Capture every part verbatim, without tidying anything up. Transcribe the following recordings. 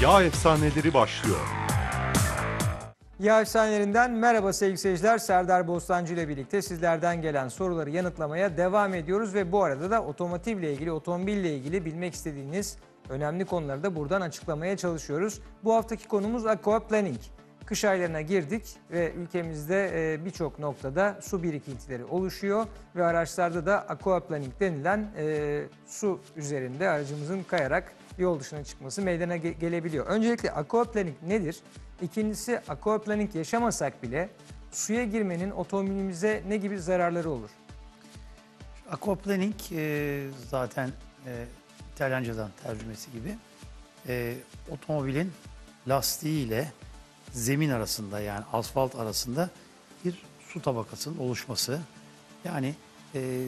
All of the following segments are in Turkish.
Yağ Efsaneleri başlıyor. Yağ efsanelerinden merhaba sevgili seyirciler. Serdar Bostancı ile birlikte sizlerden gelen soruları yanıtlamaya devam ediyoruz. Ve bu arada da otomotivle ilgili, otomobille ilgili bilmek istediğiniz önemli konuları da buradan açıklamaya çalışıyoruz. Bu haftaki konumuz aquaplaning. Kış aylarına girdik ve ülkemizde birçok noktada su birikintileri oluşuyor. Ve araçlarda da aquaplaning denilen e, su üzerinde aracımızın kayarak yol dışına çıkması meydana ge gelebiliyor. Öncelikle aquaplaning nedir? İkincisi, aquaplaning yaşamasak bile suya girmenin otomobilimize ne gibi zararları olur? Aquaplaning e, zaten e, İtalyancadan tercümesi gibi e, otomobilin lastiği ile zemin arasında, yani asfalt arasında bir su tabakasının oluşması. Yani e,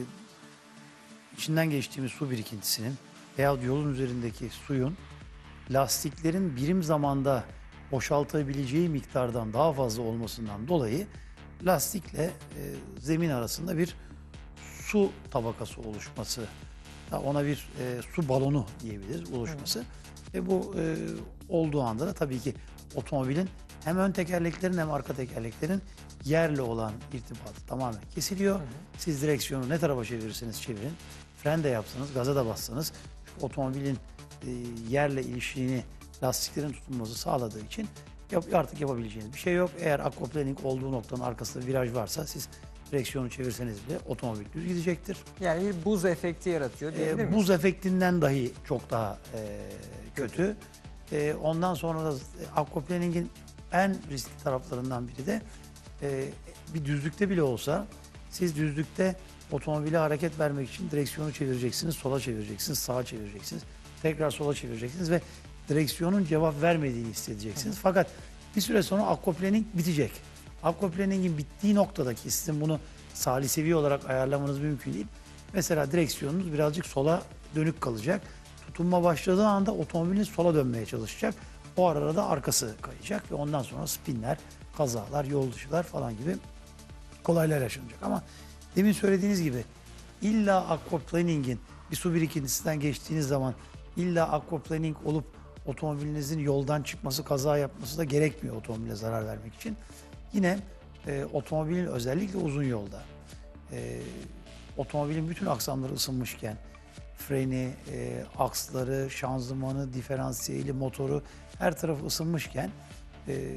içinden geçtiğimiz su birikintisinin veya yolun üzerindeki suyun lastiklerin birim zamanda boşaltabileceği miktardan daha fazla olmasından dolayı lastikle e, zemin arasında bir su tabakası oluşması, ona bir e, su balonu diyebiliriz oluşması. Evet. Ve bu e, olduğu anda da tabii ki otomobilin hem ön tekerleklerin hem arka tekerleklerin yerle olan irtibatı tamamen kesiliyor. Hı hı. Siz direksiyonu ne tarafa çevirirseniz çevirin, fren de yapsanız, gaza da bassanız, otomobilin e, yerle ilişkini, lastiklerin tutunması sağladığı için yap, artık yapabileceğiniz bir şey yok. Eğer aquaplaning olduğu noktanın arkasında viraj varsa siz direksiyonu çevirseniz bile otomobil düz gidecektir. Yani bir buz efekti yaratıyor diyebilir miyiz? E, buz efektinden dahi çok daha e, kötü. E, ondan sonra da aquaplaning'in en riskli taraflarından biri de e, bir düzlükte bile olsa siz düzlükte otomobile hareket vermek için direksiyonu çevireceksiniz, sola çevireceksiniz, sağa çevireceksiniz, tekrar sola çevireceksiniz ve direksiyonun cevap vermediğini hissedeceksiniz. Hı. Fakat bir süre sonra aquaplaning bitecek. Aquaplaning'in bittiği noktadaki sizin bunu salisevi olarak ayarlamanız mümkün değil. Mesela direksiyonunuz birazcık sola dönük kalacak. Tutunma başladığı anda otomobiliniz sola dönmeye çalışacak. O arada da arkası kayacak ve ondan sonra spinler, kazalar, yol dışılar falan gibi kolaylar yaşanacak. Ama demin söylediğiniz gibi illa aquaplaning'in bir su birikintisinden geçtiğiniz zaman illa aquaplaning olup otomobilinizin yoldan çıkması, kaza yapması da gerekmiyor otomobile zarar vermek için. Yine e, otomobilin özellikle uzun yolda e, otomobilin bütün aksamları ısınmışken freni, e, aksları, şanzımanı, diferansiyeli, motoru her tarafı ısınmışken e,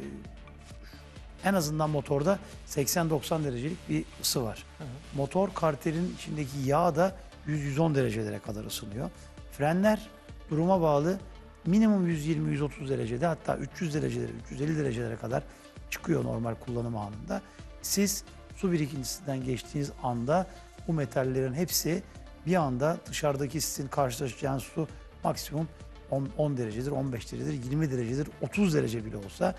en azından motorda seksen doksan derecelik bir ısı var. Hı hı. Motor karterin içindeki yağ da yüz yüz on derecelere kadar ısınıyor. Frenler duruma bağlı minimum yüz yirmi yüz otuz derecede, hatta üç yüz derecelere, üç yüz elli derecelere kadar çıkıyor normal kullanım anında. Siz su birikintisinden geçtiğiniz anda bu metallerin hepsi bir anda dışarıdaki sizin karşılaşacağınız su maksimum on, on derecedir, on beş derecedir, yirmi derecedir, otuz derece bile olsa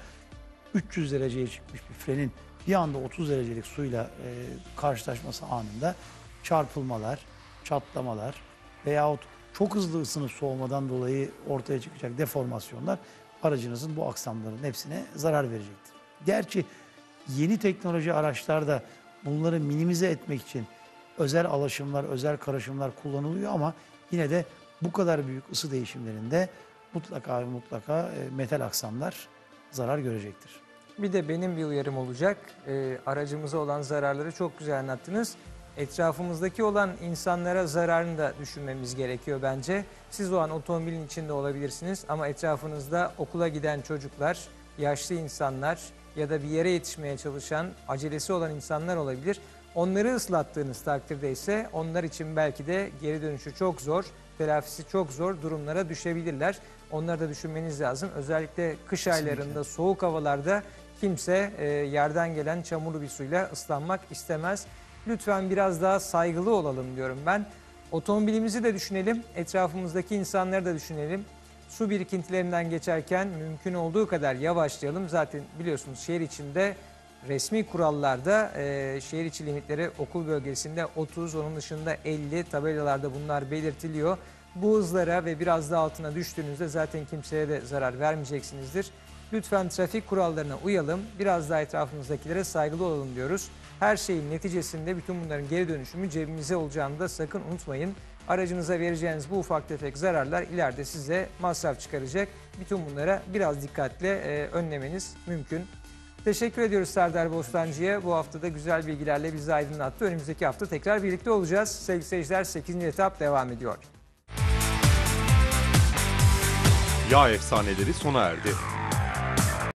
üç yüz dereceye çıkmış bir frenin bir anda otuz derecelik suyla e, karşılaşması anında çarpılmalar, çatlamalar veyahut çok hızlı ısınıp soğumadan dolayı ortaya çıkacak deformasyonlar aracınızın bu aksamların hepsine zarar verecektir. Gerçi yeni teknoloji araçlarda bunları minimize etmek için özel alaşımlar, özel karışımlar kullanılıyor ama yine de bu kadar büyük ısı değişimlerinde mutlaka ve mutlaka metal aksamlar zarar görecektir. Bir de benim bir uyarım olacak. E, aracımıza olan zararları çok güzel anlattınız. Etrafımızdaki olan insanlara zararını da düşünmemiz gerekiyor bence. Siz o an otomobilin içinde olabilirsiniz ama etrafınızda okula giden çocuklar, yaşlı insanlar ya da bir yere yetişmeye çalışan, acelesi olan insanlar olabilir. Onları ıslattığınız takdirde ise onlar için belki de geri dönüşü çok zor, telafisi çok zor durumlara düşebilirler. Onları da düşünmeniz lazım. Özellikle kış Kesinlikle. aylarında, soğuk havalarda kimse e, yerden gelen çamurlu bir suyla ıslanmak istemez. Lütfen biraz daha saygılı olalım diyorum ben. Otomobilimizi de düşünelim, etrafımızdaki insanları da düşünelim. Su birikintilerinden geçerken mümkün olduğu kadar yavaşlayalım. Zaten biliyorsunuz şehir içinde resmi kurallarda e, şehir içi limitleri okul bölgesinde otuz, onun dışında elli tabelalarda bunlar belirtiliyor. Bu hızlara ve biraz daha altına düştüğünüzde zaten kimseye de zarar vermeyeceksinizdir. Lütfen trafik kurallarına uyalım, biraz daha etrafımızdakilere saygılı olalım diyoruz. Her şeyin neticesinde bütün bunların geri dönüşümü cebimize olacağını da sakın unutmayın. Aracınıza vereceğiniz bu ufak tefek zararlar ileride size masraf çıkaracak. Bütün bunlara biraz dikkatle e, önlemeniz mümkün. Teşekkür ediyoruz Serdar Bostancı'ya. Bu hafta da güzel bilgilerle bizi aydınlattı. Önümüzdeki hafta tekrar birlikte olacağız. Sevgili seyirciler, sekizinci etap devam ediyor. Yağ efsaneleri sona erdi.